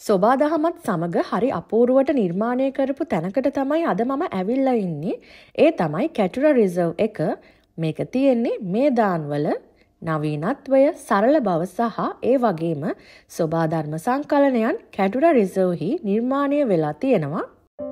සොබා දහමත් සමග හරි අපූරුවට නිර්මාණය කරපු තැනකට තමයි අද මම ඇවිල්ලා ඉන්නේ. ඒ තමයි කැටුරා රිසර්ව් එක. මේක තියෙන්නේ මේදාන් වල. නවීනත්වය, සරල බව සහ ඒ වගේම සොබා ධර්ම සංකලනයන් කැටුරා රිසර්ව්හි නිර්මාණය වෙලා තියෙනවා.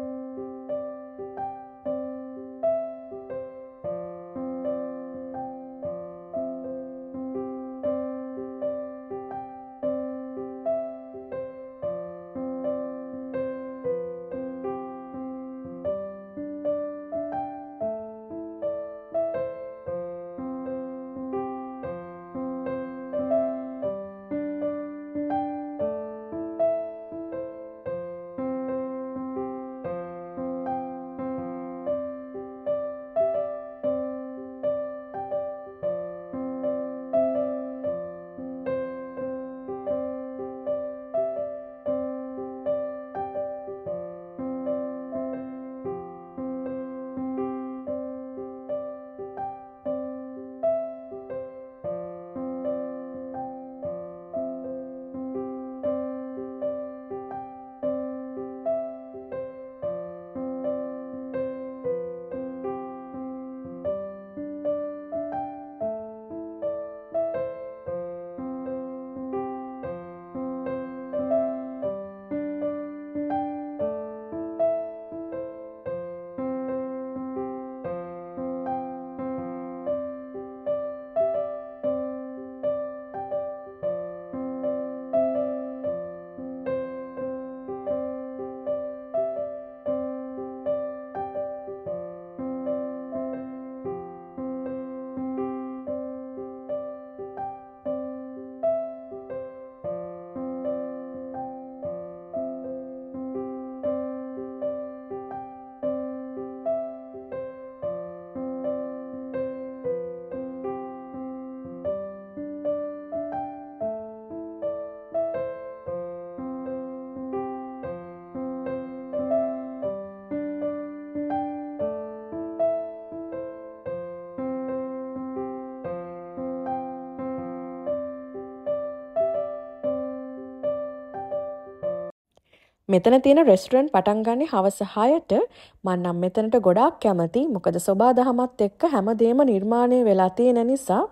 මෙතන තියෙන රෙස්ටුරන්ට් පටන් ගන්නේ හවස 6ට. මම නම් මෙතනට ගොඩාක් කැමතියි. මොකද සොබා දහමත් එක්ක හැමදේම නිර්මාණය වෙලා තියෙන නිසා.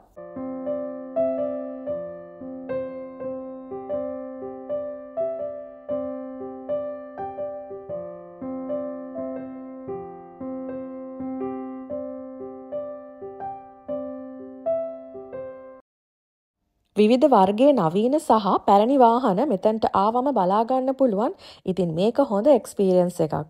විවිධ වර්ගයේ නවීන සහ පැරණි වාහන මෙතනට ආවම බලා ගන්න පුළුවන්. ඉතින් මේක හොඳ එක්ස්පීරියන්ස් එකක්.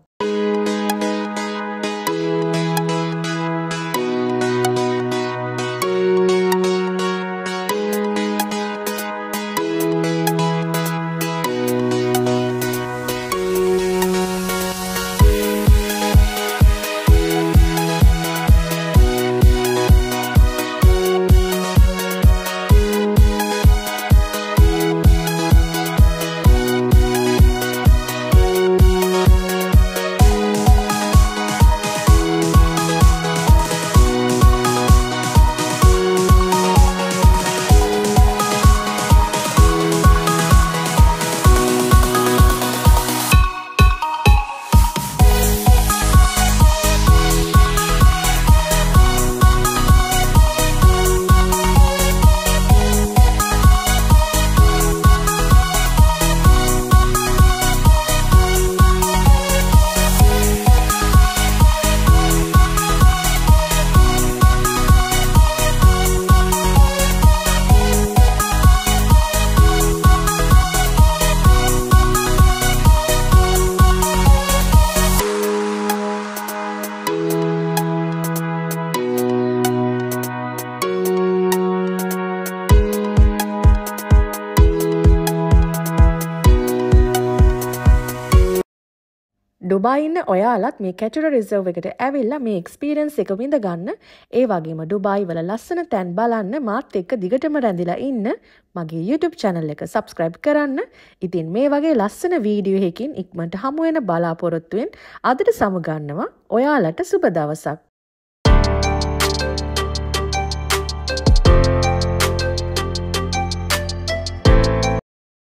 ඩුබායි ඉන්න ඔයාලත් මේ කැටුරා රිසර්ව් එකට ඇවිල්ලා මේ එක්ස්පීරියන්ස් එක විඳ ගන්න. ඒ වගේම ඩුබායි වල ලස්සන තැන් බලන්න මාත් එක්ක දිගටම රැඳිලා ඉන්න. මගේ YouTube channel එක subscribe කරන්න. ඉතින් මේ වගේ ලස්සන වීඩියෝ එකකින් ඉක්මනට හමු වෙන බලාපොරොත්තුෙන් අදට සමු ගන්නවා. ඔයාලට සුබ දවසක්.